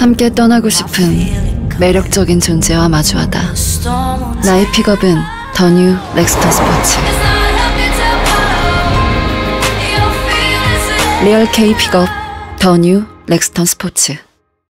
함께 떠나고 싶은 매력적인 존재와 마주하다. 나의 픽업은 더 뉴 렉스턴 스포츠. 리얼 K 픽업 더 뉴 렉스턴 스포츠.